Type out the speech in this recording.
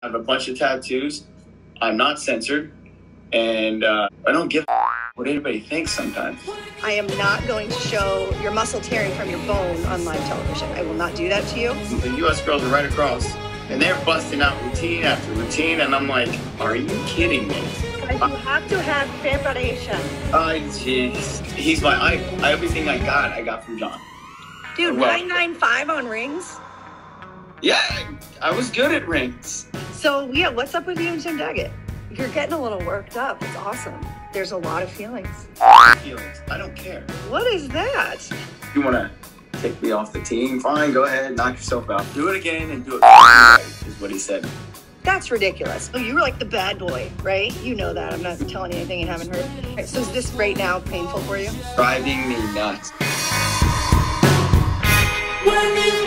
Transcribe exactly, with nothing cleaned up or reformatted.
I have a bunch of tattoos. I'm not censored. And uh, I don't give a what anybody thinks sometimes. I am not going to show your muscle tearing from your bone on live television. I will not do that to you. The U S girls are right across, and they're busting out routine after routine, and I'm like, are you kidding me? You have to have preparation. I, jeez. He's my idol. Everything I got, I got from John. Dude, well, nine nine five on rings? Yeah, I was good at rings. So, yeah, what's up with you and Tim Daggett? You're getting a little worked up. It's awesome. There's a lot of feelings. Feelings. I don't care. What is that? You want to take me off the team? Fine, go ahead, knock yourself out. Do it again and do it right, is what he said. That's ridiculous. Oh, you were like the bad boy, right? You know that. I'm not telling you anything you haven't heard. Right, so is this right now painful for you? Driving me nuts. When you